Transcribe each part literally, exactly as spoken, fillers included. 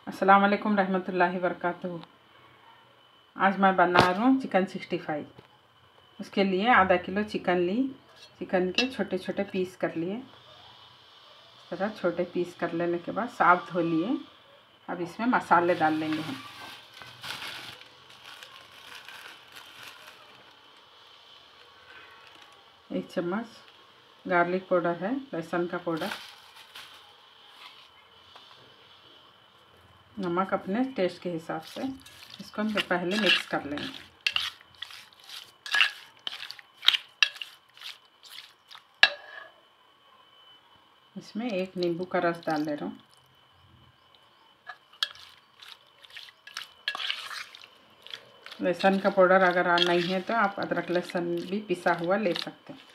अस्सलाम वालेकुम रहमतुल्लाहि वबरकातुहू। आज मैं बना रहा हूँ चिकन सिक्सटी फाइव। उसके लिए आधा किलो चिकन ली। चिकन के छोटे छोटे पीस कर लिए। इस तरह छोटे पीस कर लेने के बाद साफ धो लिए। अब इसमें मसाले डाल लेंगे हम। एक चम्मच गार्लिक पाउडर है, लहसुन का पाउडर। नमक अपने टेस्ट के हिसाब से। इसको हम पहले मिक्स कर लेंगे। इसमें एक नींबू का रस डाल दे रहा हूँ। लहसुन का पाउडर अगर नहीं है तो आप अदरक लहसुन भी पिसा हुआ ले सकते हैं।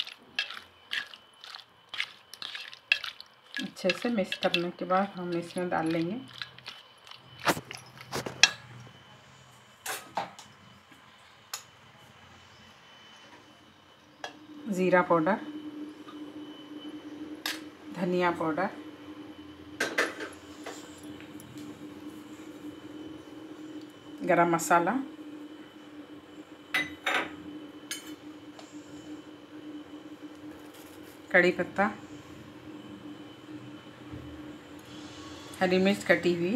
अच्छे से मिक्स करने के बाद हम इसमें डाल लेंगे ज़ीरा पाउडर, धनिया पाउडर, गरम मसाला, कड़ी पत्ता, हरी मिर्च कटी हुई,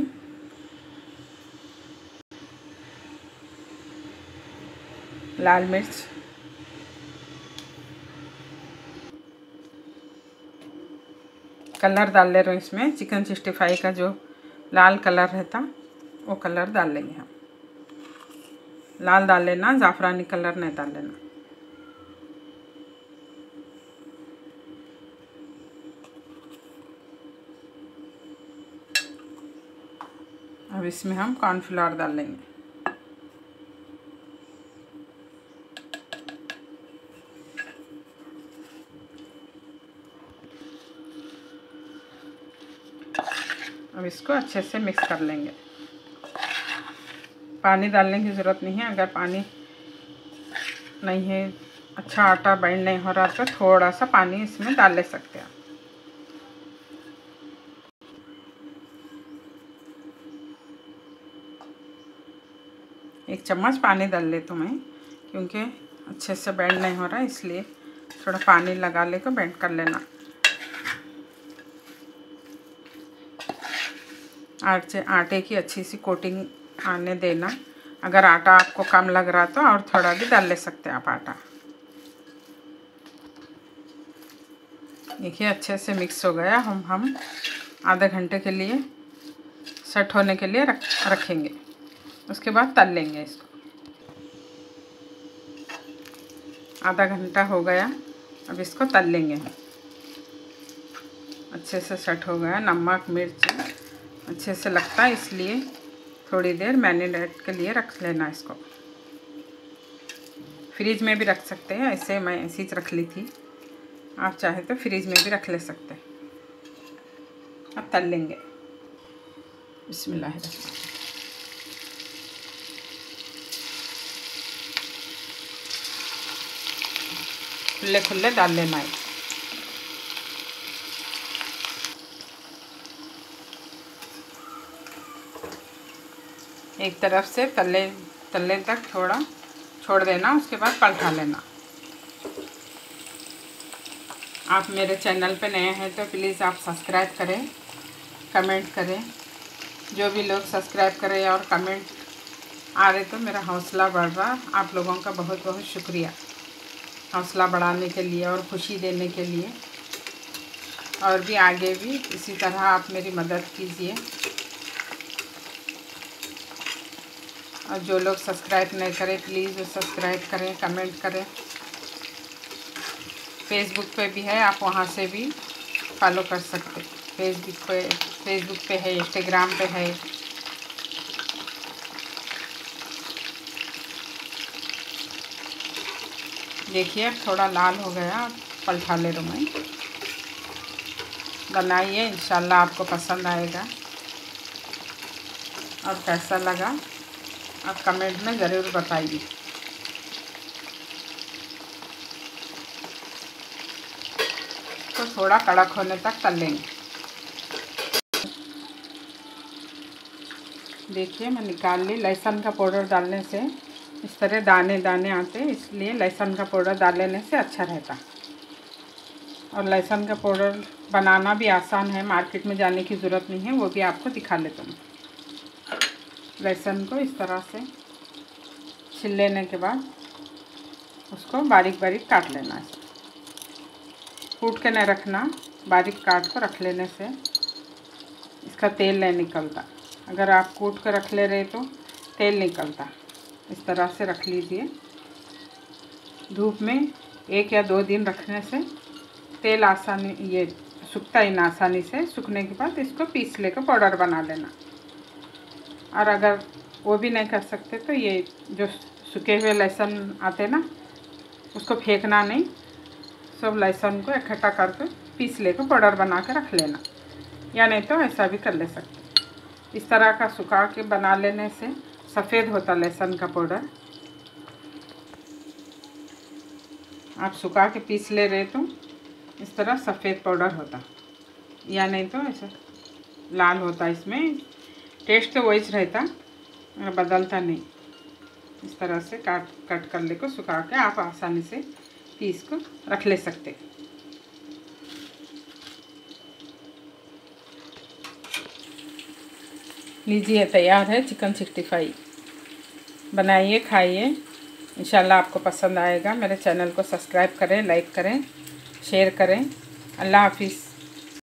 लाल मिर्च, कलर डाल ले रहे हैं इसमें। चिकन सिक्सटी फाइव का जो लाल कलर रहता वो कलर डाल लेंगे हम। लाल डाल लेना, ज़ाफ़रानी कलर नहीं डाल लेना। अब इसमें हम कॉर्नफ्लावर डाल लेंगे। अब इसको अच्छे से मिक्स कर लेंगे। पानी डालने की ज़रूरत नहीं है। अगर पानी नहीं है, अच्छा आटा बाइंड नहीं हो रहा तो थोड़ा सा पानी इसमें डाल ले सकते हैं। एक चम्मच पानी डाल ले तो मैं, क्योंकि अच्छे से बाइंड नहीं हो रहा इसलिए थोड़ा पानी लगा ले को बाइंड कर लेना। आटे आटे की अच्छी सी कोटिंग आने देना। अगर आटा आपको कम लग रहा तो और थोड़ा भी डाल ले सकते हैं आप आटा। देखिए अच्छे से मिक्स हो गया। हम हम आधे घंटे के लिए सेट होने के लिए रख रखेंगे। उसके बाद तल लेंगे इसको। आधा घंटा हो गया, अब इसको तल लेंगे हम। अच्छे से सेट हो गया। नमक मिर्च अच्छे से लगता है इसलिए थोड़ी देर मैरिनेट के लिए रख लेना इसको। फ्रिज में भी रख सकते हैं, ऐसे मैं ऐसी ही रख ली थी। आप चाहे तो फ्रिज में भी रख ले सकते हैं। अब तल लेंगे। बिस्मिल्लाह। खुले खुले डाल लेना है। एक तरफ से तले तलने तक थोड़ा छोड़ देना, उसके बाद पलटा लेना। आप मेरे चैनल पे नए हैं तो प्लीज़ आप सब्सक्राइब करें, कमेंट करें। जो भी लोग सब्सक्राइब करें और कमेंट आ रहे तो मेरा हौसला बढ़ रहा। आप लोगों का बहुत बहुत शुक्रिया हौसला बढ़ाने के लिए और खुशी देने के लिए। और भी आगे भी इसी तरह आप मेरी मदद कीजिए। और जो लोग सब्सक्राइब नहीं करें प्लीज़ वो सब्सक्राइब करें, कमेंट करें। फेसबुक पे भी है, आप वहाँ से भी फॉलो कर सकते। फेसबुक पे फेसबुक पे है, इंस्टाग्राम पे है। देखिए थोड़ा लाल हो गया, पलटा ले रहा हूँ मैं। बनाइए, इंशाल्लाह आपको पसंद आएगा। और कैसा लगा आप कमेंट में ज़रूर बताइए। तो थोड़ा कड़क होने तक तल लेंगे। देखिए मैं निकाल ली। लहसुन का पाउडर डालने से इस तरह दाने दाने आते, इसलिए लहसुन का पाउडर डाल लेने से अच्छा रहता। और लहसुन का पाउडर बनाना भी आसान है, मार्केट में जाने की ज़रूरत नहीं है, वो भी आपको दिखा लेता हूँ। लहसुन को इस तरह से छील लेने के बाद उसको बारीक बारीक काट लेना है। कूट के नहीं रखना, बारीक काट कर रख लेने से इसका तेल नहीं निकलता। अगर आप कूट कर रख ले रहे तो तेल निकलता। इस तरह से रख लीजिए। धूप में एक या दो दिन रखने से तेल आसानी ये सूखता ही ना आसानी से। सूखने के बाद इसको पीस लेकर पाउडर बना लेना। और अगर वो भी नहीं कर सकते तो ये जो सूखे हुए लहसुन आते ना, उसको फेंकना नहीं, सब लहसुन को इकट्ठा करके पीस लेकर पाउडर बना के रख लेना, या नहीं तो ऐसा भी कर ले सकते। इस तरह का सुखा के बना लेने से सफ़ेद होता लहसुन का पाउडर। आप सुखा के पीस ले रहे तो इस तरह सफ़ेद पाउडर होता, या नहीं तो ऐसा लाल होता। इसमें टेस्ट तो वही रहता, बदलता नहीं। इस तरह से काट कट कर लेकर सुखा के आप आसानी से पीस को रख ले सकते। लीजिए तैयार है चिकन सिक्सटी फाइव। बनाइए, खाइए, इंशाल्लाह आपको पसंद आएगा। मेरे चैनल को सब्सक्राइब करें, लाइक करें, शेयर करें। अल्लाह हाफिज़।